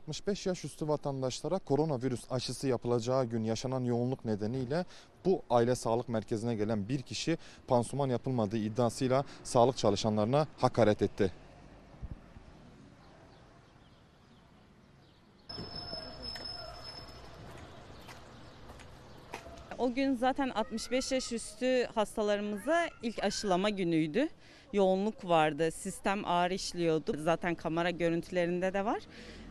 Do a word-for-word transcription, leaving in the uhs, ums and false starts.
altmış beş yaş üstü vatandaşlara koronavirüs aşısı yapılacağı gün yaşanan yoğunluk nedeniyle bu aile sağlık merkezine gelen bir kişi pansuman yapılmadığı iddiasıyla sağlık çalışanlarına hakaret etti. O gün zaten altmış beş yaş üstü hastalarımıza ilk aşılama günüydü. Yoğunluk vardı, sistem ağır işliyordu. Zaten kamera görüntülerinde de var.